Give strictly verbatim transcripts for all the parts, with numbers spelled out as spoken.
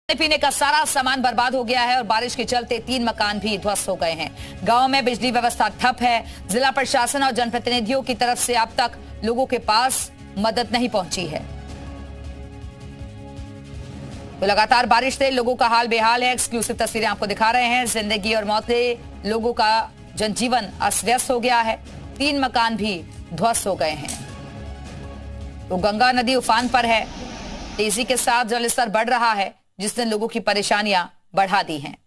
पीने का सारा सामान बर्बाद हो गया है और बारिश के चलते तीन मकान भी ध्वस्त हो गए हैं। गांव में बिजली व्यवस्था ठप है। जिला प्रशासन और जनप्रतिनिधियों की तरफ से अब तक लोगों के पास मदद नहीं पहुंची है। तो लगातार बारिश से लोगों का हाल बेहाल है। एक्सक्लूसिव तस्वीरें आपको दिखा रहे हैं। जिंदगी और मौत से लोगों का जनजीवन अस्त व्यस्त हो गया है। तीन मकान भी ध्वस्त हो गए हैं। तो गंगा नदी उफान पर है। तेजी के साथ जलस्तर बढ़ रहा है, जिसने लोगों की परेशानियां बढ़ा दी हैं।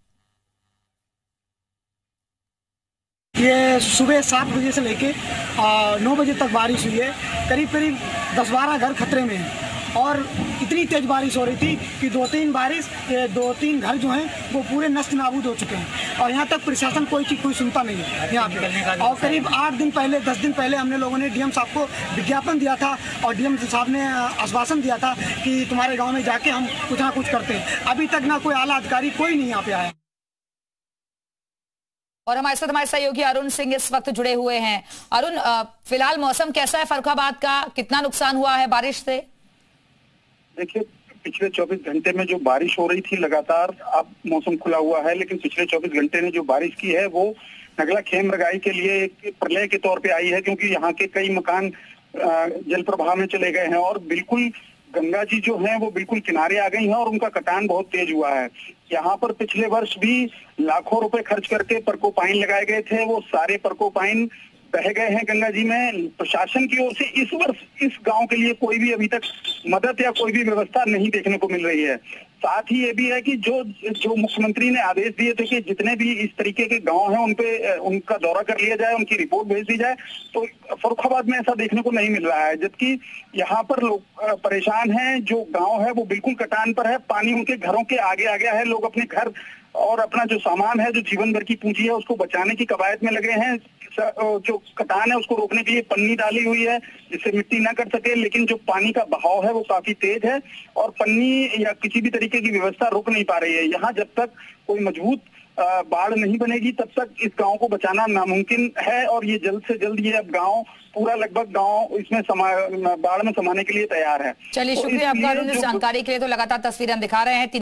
ये सुबह सात बजे से लेके नौ बजे तक बारिश हुई है। करीब करीब दस बारह घर खतरे में हैं और इतनी तेज बारिश हो रही थी कि दो तीन बारिश दो तीन घर जो हैं वो पूरे नष्ट नाबूद हो चुके हैं और यहाँ तक प्रशासन कोई चीज़ कोई सुनता नहीं है यहाँ पे। और करीब आठ दिन पहले दस दिन पहले हमने लोगों ने डीएम साहब को विज्ञापन दिया था और डीएम साहब ने आश्वासन दिया था कि तुम्हारे गाँव में जाके हम कुछ ना कुछ करते हैं। अभी तक ना कोई आला अधिकारी कोई नहीं यहाँ पे आया। और हमारे साथ हमारे सहयोगी अरुण सिंह इस वक्त जुड़े हुए हैं। अरुण, फिलहाल मौसम कैसा है फर्रुखाबाद का? कितना नुकसान हुआ है बारिश से? देखिए, पिछले चौबीस घंटे में जो बारिश हो रही थी लगातार, अब मौसम खुला हुआ है, लेकिन पिछले चौबीस घंटे ने जो बारिश की है वो नगला खेम रगाई के लिए एक प्रलय के तौर पे आई है, क्योंकि यहाँ के कई मकान जल प्रवाह में चले गए हैं और बिल्कुल गंगा जी जो हैं वो बिल्कुल किनारे आ गई हैं और उनका कटान बहुत तेज हुआ है। यहाँ पर पिछले वर्ष भी लाखों रुपए खर्च करके परकोपाइन लगाए गए थे, वो सारे परकोपाइन बह गए हैं गंगा जी में। प्रशासन की ओर से इस वर्ष इस गांव के लिए कोई भी अभी तक मदद या कोई भी व्यवस्था नहीं देखने को मिल रही है। साथ ही ये भी है कि जो जो मुख्यमंत्री ने आदेश दिए थे कि जितने भी इस तरीके के गांव हैं उन पे उनका दौरा कर लिया जाए, उनकी रिपोर्ट भेज दी जाए, तो फर्रुखाबाद में ऐसा देखने को नहीं मिल रहा है। जबकि यहाँ पर लोग परेशान हैं। जो गाँव है वो बिल्कुल कटान पर है, पानी उनके घरों के आगे आ गया है। लोग अपने घर और अपना जो सामान है, जो जीवन भर की पूंजी है, उसको बचाने की कवायद में लगे हैं। जो कटान है उसको रोकने के लिए पन्नी डाली हुई है जिससे मिट्टी ना कर सके, लेकिन जो पानी का बहाव है वो काफी तेज है और पन्नी या किसी भी तरीके की व्यवस्था रोक नहीं पा रही है। यहाँ जब तक कोई मजबूत बाढ़ नहीं बनेगी तब तक इस गांव को बचाना नामुमकिन है और ये जल्द से जल्द ये अब गांव पूरा लगभग गांव इसमें समा बाढ़ में समाने के लिए तैयार है। चलिए, शुक्रिया आपका जानकारी के लिए। तो लगातार तस्वीरें हम दिखा रहे हैं।